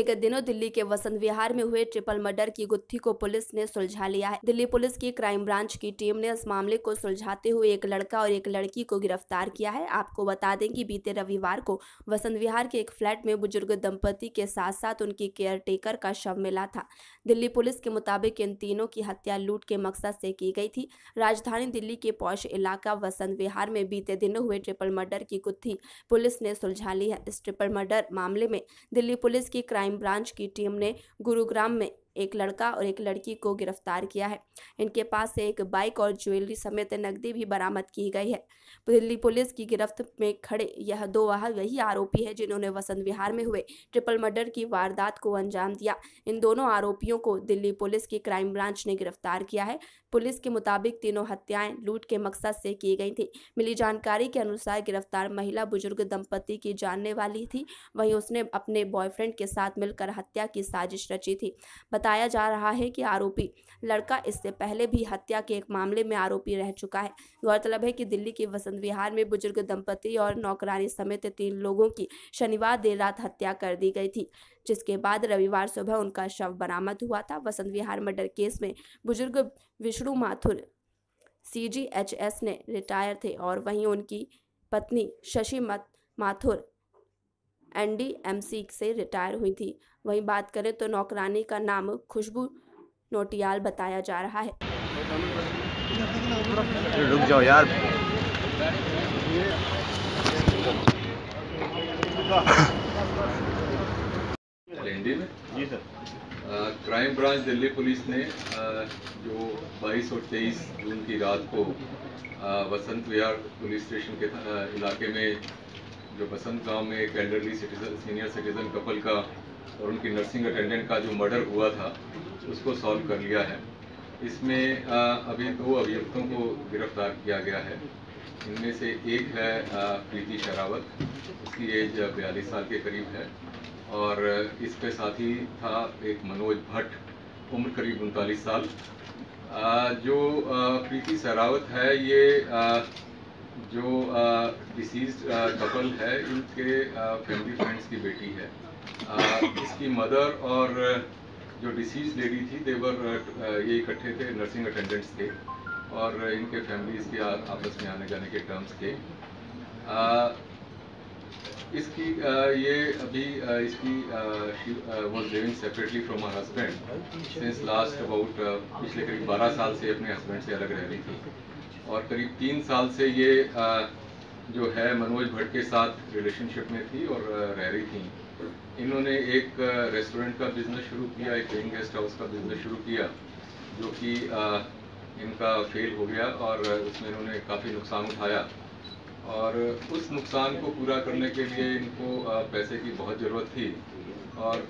विगत दिनों दिल्ली के वसंत विहार में हुए ट्रिपल मर्डर की गुत्थी को पुलिस ने सुलझा लिया है। दिल्ली पुलिस की क्राइम ब्रांच की टीम ने इस मामले को सुलझाते हुए एक लड़का और एक लड़की को गिरफ्तार किया है। आपको बता दें कि बीते रविवार को वसंत विहार के एक फ्लैट में बुजुर्ग दंपति के साथ साथ उनकी केयरटेकर का शव मिला था। दिल्ली पुलिस के मुताबिक इन तीनों की हत्या लूट के मकसद से की गई थी। राजधानी दिल्ली के पौष इलाका वसंत विहार में बीते दिनों हुए ट्रिपल मर्डर की गुत्थी पुलिस ने सुलझा ली है। इस ट्रिपल मर्डर मामले में दिल्ली पुलिस की क्राइम ब्रांच की टीम ने गुरुग्राम में एक लड़का और एक लड़की को गिरफ्तार किया है। इनके पास से एक बाइक और ज्वेलरी समेत नकदी भी बरामद की गई है। दिल्ली पुलिस की गिरफ्त में खड़े यह दो वही आरोपी है जिन्होंने वसंत विहार में हुए ट्रिपल मर्डर की वारदात को अंजाम दिया। इन दोनों आरोपियों को दिल्ली पुलिस की क्राइम ब्रांच ने गिरफ्तार किया है। पुलिस के मुताबिक तीनों हत्याएं लूट के मकसद से की गई थी। मिली जानकारी के अनुसार गिरफ्तार महिला बुजुर्ग दंपति की जानने वाली थी। वहीं उसने अपने बॉयफ्रेंड के साथ मिलकर हत्या की साजिश रची थी। बताया जा रहा है कि आरोपी लड़का इससे पहले भी हत्या के एक मामले में आरोपी रह चुका है। गौरतलब है कि दिल्ली के वसंत विहार में बुजुर्ग दंपति और नौकरानी समेत 3 लोगों की शनिवार देर रात हत्या कर दी गई थी, जिसके बाद रविवार सुबह उनका शव बरामद हुआ था। वसंत विहार मर्डर केस में बुजुर्ग विष्णु माथुर CGHS ने रिटायर थे और वहीं उनकी पत्नी शशि माथुर NDMC से रिटायर हुई थी। वहीं बात करें तो नौकरानी का नाम खुशबू नोटियाल बताया जा रहा है। रुक जाओ यार। हिंदी में जी sir. Crime branch Delhi police ने जो 22 और 23 जून की रात को वसंत विहार पुलिस स्टेशन के इलाके में जो बसंत गांव में एक एल्डरली सीनियर सिटीजन कपल का और उनकी नर्सिंग अटेंडेंट का जो मर्डर हुआ था उसको सॉल्व कर लिया है। इसमें अभी 2 अभियुक्तों को गिरफ्तार किया गया है। इनमें से एक है प्रीति शेरावत, उसकी एज 42 साल के करीब है, और इसके साथी था एक मनोज भट्ट, उम्र करीब 39 साल। जो प्रीति शेरावत है ये जो डिसीज्ड कपल है इनके फैमिली फ्रेंड्स की बेटी है। इसकी मदर और जो डिसीज लेडी थी देवर ये इकट्ठे थे, नर्सिंग अटेंडेंट्स थे, और इनके फैमिलीज के आपस में आने जाने के टर्म्स थे। इसकी ये अभी इसकी was living separately from her husband since last about पिछले करीब 12 साल से अपने हस्बैंड से अलग रह रही थी, और करीब 3 साल से ये जो है मनोज भट्ट के साथ रिलेशनशिप में थी और रह रही थी। इन्होंने एक रेस्टोरेंट का बिजनेस शुरू किया, एक पेइंग गेस्ट हाउस का बिजनेस शुरू किया, जो कि इनका फेल हो गया और उसमें इन्होंने काफ़ी नुकसान उठाया, और उस नुकसान को पूरा करने के लिए इनको पैसे की बहुत ज़रूरत थी। और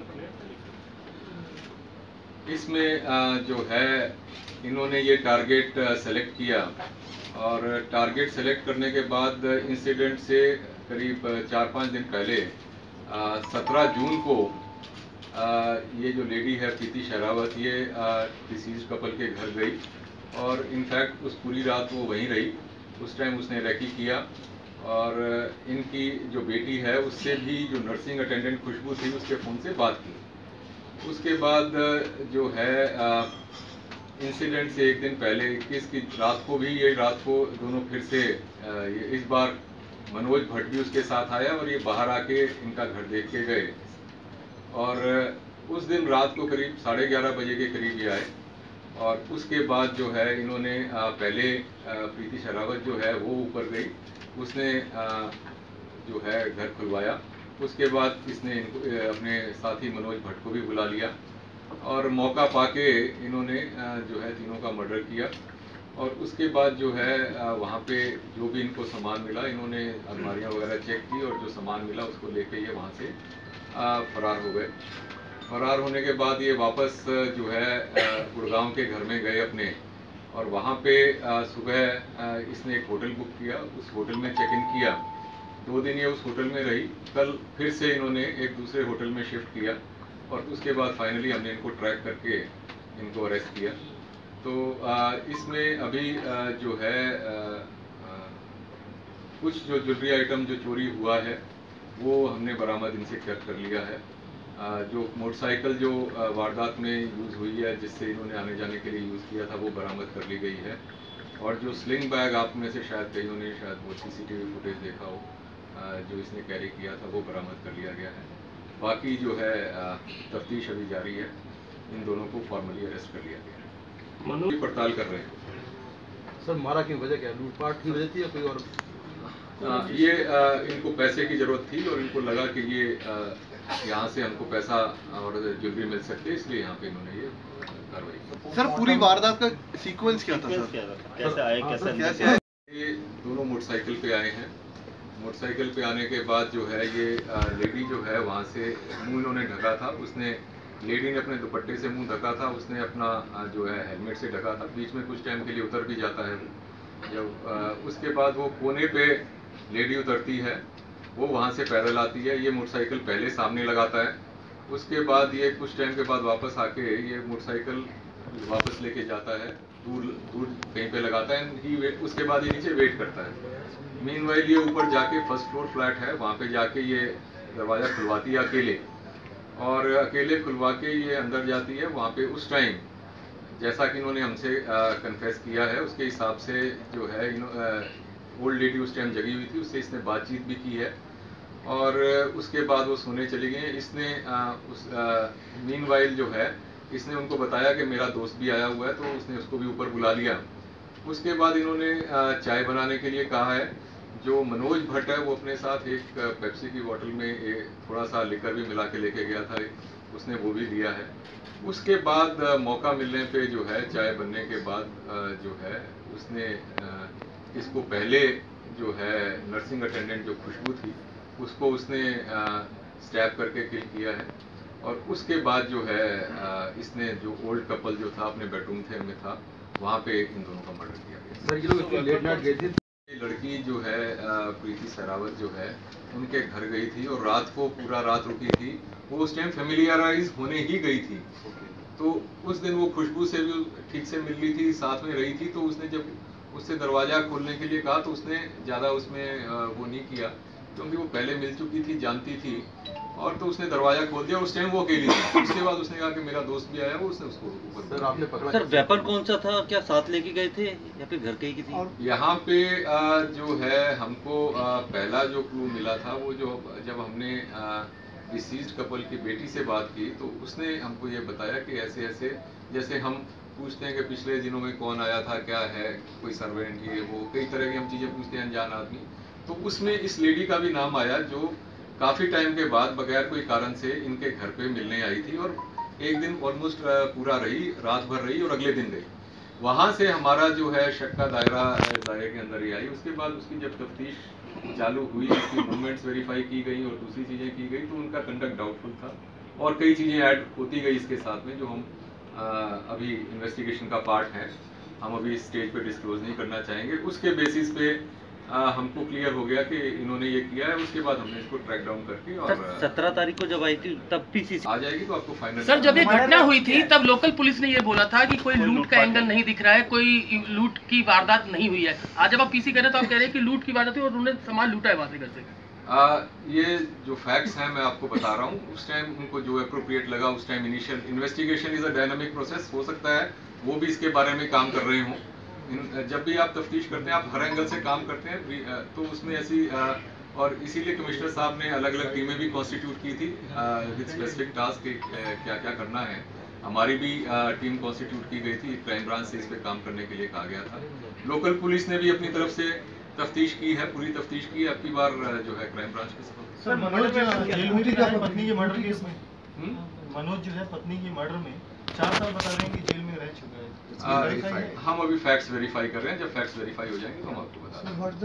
इसमें जो है इन्होंने ये टारगेट सेलेक्ट किया, और टारगेट सेलेक्ट करने के बाद इंसिडेंट से करीब 4-5 दिन पहले 17 जून को ये जो लेडी है प्रीति शेरावत ये डिसीज कपल के घर गई, और इनफैक्ट उस पूरी रात वो वहीं रही। उस टाइम उसने रेकी किया, और इनकी जो बेटी है उससे भी जो नर्सिंग अटेंडेंट खुशबू थी उसके फ़ोन से बात की। उसके बाद जो है इंसिडेंट से एक दिन पहले 21 की रात को भी ये रात को दोनों फिर से इस बार मनोज भट्ट भी उसके साथ आया, और ये बाहर आके इनका घर देख के गए, और उस दिन रात को करीब 11:30 बजे के करीब ये आए। और उसके बाद जो है इन्होंने पहले प्रीति शेरावत जो है वो ऊपर गई, उसने जो है घर खुलवाया। उसके बाद इसने अपने साथी मनोज भट्ट को भी बुला लिया, और मौका पाके इन्होंने जो है तीनों का मर्डर किया। और उसके बाद जो है वहाँ पे जो भी इनको सामान मिला, इन्होंने अलमारियाँ वगैरह चेक की, और जो सामान मिला उसको लेके ये वहाँ से फरार हो गए। फरार होने के बाद ये वापस जो है गुड़गांव के घर में गए अपने, और वहाँ पे सुबह इसने एक होटल बुक किया, उस होटल में चेक इन किया। 2 दिन ये उस होटल में रही। कल फिर से इन्होंने एक दूसरे होटल में शिफ्ट किया, और उसके बाद फाइनली हमने इनको ट्रैक करके इनको अरेस्ट किया। तो इसमें अभी जो है कुछ जो ज्वेलरी आइटम जो चोरी हुआ है वो हमने बरामद इनसे कर लिया है। जो मोटरसाइकिल जो वारदात में यूज़ हुई है, जिससे इन्होंने आने जाने के लिए यूज़ किया था, वो बरामद कर ली गई है। और जो स्लिंग बैग आप में से शायद कईयों ने शायद वो CCTV फुटेज देखा हो, जो इसने कैरी किया था, वो बरामद कर लिया गया है। बाकी जो है तफ्तीश अभी जारी है। इन दोनों को फॉर्मली अरेस्ट कर लिया गया है, मनोज पड़ताल कर रहे हैं। सर मारा की वजह क्या, लूटपाट की वजह थी या कोई और? ये इनको पैसे की जरूरत थी और इनको लगा कि ये यहाँ से हमको पैसा और ज्वेलरी मिल सकती है, इसलिए यहाँ पे इन्होंने ये कार्रवाई की। सर पूरी वारदात का सीक्वेंस क्या था सर? कैसे आए, कैसे? ये दोनों मोटरसाइकिल पे आए हैं। मोटरसाइकिल पे आने के बाद जो है ये लेडी जो है वहाँ से मुंह इन्होंने ढका था, उसने लेडी ने अपने दुपट्टे से मुंह ढका था, उसने अपना जो है हेलमेट से ढका था। बीच में कुछ टाइम के लिए उतर भी जाता है जब उसके बाद वो कोने पे लेडी उतरती है, वो वहाँ से पैदल आती है। ये मोटरसाइकिल पहले सामने लगाता है, उसके बाद ये कुछ टाइम के बाद वापस आके ये मोटरसाइकिल वापस लेके जाता है, दूर कहीं पे लगाता है। उसके बाद ये नीचे वेट करता है। मीनवाइल ये ऊपर जाके फर्स्ट फ्लोर फ्लैट है, वहाँ पे जाके ये दरवाज़ा खुलवाती है अकेले, और अकेले खुलवा के ये अंदर जाती है। वहाँ पे उस टाइम जैसा कि इन्होंने हमसे कन्फेस किया है, उसके हिसाब से जो है ओल्ड लेडी उस टाइम जगी हुई थी, उससे इसने बातचीत भी की है और उसके बाद वो सोने चली गई। इसने मीनवाइल जो है इसने उनको बताया कि मेरा दोस्त भी आया हुआ है, तो उसने उसको भी ऊपर बुला लिया। उसके बाद इन्होंने चाय बनाने के लिए कहा है। जो मनोज भट्ट है वो अपने साथ एक पेप्सी की बोतल में थोड़ा सा लिकर भी मिला के लेके गया था, उसने वो भी दिया है। उसके बाद मौका मिलने पे जो है चाय बनने के बाद जो है उसने इसको पहले जो है नर्सिंग अटेंडेंट जो खुशबू थी उसको उसने स्टैब करके किल किया है, और उसके बाद जो है इसने जो ओल्ड कपल जो था अपने बेडरूम में था, वहाँ पे इन दोनों का मर्डर किया गया। सर ये लोग लेट नाइट गए थे? लड़की जो है प्रीति सहरावत जो है उनके घर गई थी और रात को पूरा रात रुकी थी। वो उस टाइम फेमिलियराइज होने ही गई थी, तो उस दिन वो खुशबू से भी ठीक से मिल ली थी, साथ में रही थी। तो उसने जब उससे दरवाजा खोलने के लिए कहा तो उसने ज़्यादा उसमें वो नहीं किया, क्योंकि वो पहले मिल चुकी थी, जानती थी, और तो उसने दरवाजा खोल दिया। उस टाइम वो अकेली थी। उसके बाद उसने कहा कि मेरा दोस्त भी आया, वो उसने उसको ऊपर। सर आपने पकड़ा? सर वेपन कौन सा था, क्या साथ लेके गए थे या फिर घर के ही थी? यहाँ पे जो है हमको पहला जो क्लू मिला था वो जो जब हमने डिसीज्ड कपल की बेटी से बात की तो उसने हमको ये बताया कि ऐसे ऐसे जैसे हम पूछते हैं कि पिछले दिनों में कौन आया था, क्या है, कोई सर्वेंट, ये वो कई तरह की हम चीज़ें पूछते हैं अनजान आदमी। तो उसमें इस लेडी का भी नाम आया जो काफ़ी टाइम के बाद बगैर कोई कारण से इनके घर पे मिलने आई थी और एक दिन ऑलमोस्ट पूरा रही, रात भर रही और अगले दिन गई। वहाँ से हमारा जो है शक का दायरे के अंदर ही आई। उसके बाद उसकी जब तफ्तीश चालू हुई, उसकी मूवमेंट्स वेरीफाई की गई और दूसरी चीज़ें की गई, तो उनका कंडक्ट डाउटफुल था और कई चीज़ें ऐड होती गई इसके साथ में, जो हम अभी इन्वेस्टिगेशन का पार्ट है, हम अभी इस स्टेज पे डिस्क्लोज नहीं करना चाहेंगे। उसके बेसिस पे हमको क्लियर हो गया कि इन्होंने ये किया है। उसके बाद हमने इसको ट्रैक डाउन करके और 17 तारीख को जब आई थी तब पीसीसी आ जाएगी तो आपको फाइनल। सर जब ये घटना हुई थी तब लोकल पुलिस ने ये बोला था कि कोई लूट का एंगल नहीं दिख रहा है, कोई लूट की वारदात नहीं हुई है। आज जब आप पीसी कर रहे हैं तो आप कह रहे हैं कि लूट की वारदात हुई और उन्होंने सामान लूटा है वहां से घर से। ये जो फैक्ट्स हैं मैं आपको बता रहा हूँ। उस टाइम उनको जो अप्रोप्रिएट लगा, उस time initial investigation is a dynamic process, हो सकता है वो भी इसके बारे में काम कर रहे हों। जब भी आप तफ्तीश करते हैं आप हर एंगल से काम करते हैं, तो उसमें ऐसी और इसीलिए कमिश्नर साहब ने अलग अलग टीमें भी कॉन्स्टिट्यूट की थी विद स्पेसिफिक टास्क क्या क्या करना है। हमारी भी टीम कॉन्स्टिट्यूट की गई थी, क्राइम ब्रांच से इस पे काम करने के लिए कहा गया था। लोकल पुलिस ने भी अपनी तरफ से तफ्तीश की है, पूरी तफ्तीश की है। अब की बार जो है क्राइम ब्रांच के साथ। सर मनोज का पत्नी के मर्डर केस में मनोज जो है पत्नी की मर्डर में 4 साल बता रहे हैं कि जेल में रह चुका है। हम अभी फैक्ट्स वेरीफाई कर रहे हैं, जब फैक्ट्स वेरीफाई हो जाएंगे तो हम आपको बता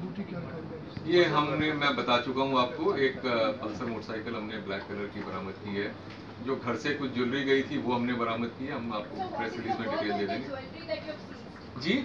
देंगे। ये मैं बता चुका हूँ आपको। एक पल्सर मोटरसाइकिल हमने ब्लैक कलर की बरामद की है। जो घर से कुछ ज्वेलरी गई थी वो हमने बरामद की है। हम आपको प्रेस रिलीज में डिटेल दे देंगे। जी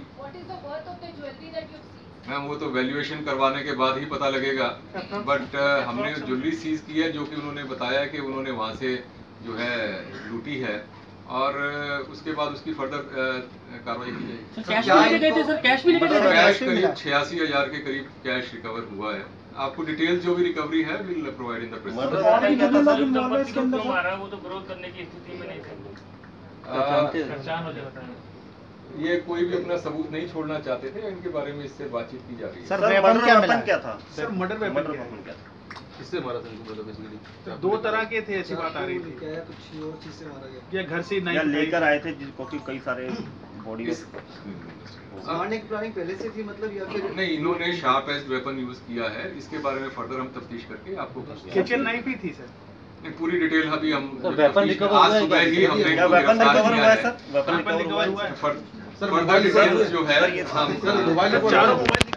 मैम वो तो वैल्यूएशन करवाने के बाद ही पता लगेगा, बट हमने ज्वेलरी सीज की है जो कि उन्होंने बताया कि उन्होंने वहाँ से जो है लूटी है और उसके बाद उसकी फर्दर कार्रवाई की जाएगी। कैश भी लेके गए थे सर? कैश भी लेके गए थे? कैश करीब 86,000 के करीब कैश रिकवर हुआ है। आपको डिटेल जो भी रिकवरी है will provide in the press. मारा वो तो विरोध करने की स्थिति में नहीं थे। ये कोई भी अपना सबूत नहीं छोड़ना चाहते थे, इनके बारे में इससे बातचीत की जा रही है। सर वेपन क्या था? सर मर्डर वेपन क्या था? किससे मारा था इनको मतलब बेसिकली? दो तरह के थे, ऐसी बात आ रही थी। क्या कुछ और चीज से मारा गया? या घर से या लेकर आए थे जिसको कि कई सारे बॉडी मारने की प्लानिंग पहले से थी मतलब, या फिर नहीं, इन्होंने शार्प एज वेपन यूज किया है। इसके बारे में फर्दर हम तफ्तीश करके आपको किचन नाइफ ही थी सर। नहीं, पूरी डिटेल अभी हम वेपन रिकवर हुआ है? आज सुबह ही हमने क्या वेपन रिकवर हुआ है सर? वेपन रिकवर हुआ है? फर्दर डिटेल्स जो है सर मोबाइल चारों मोबाइल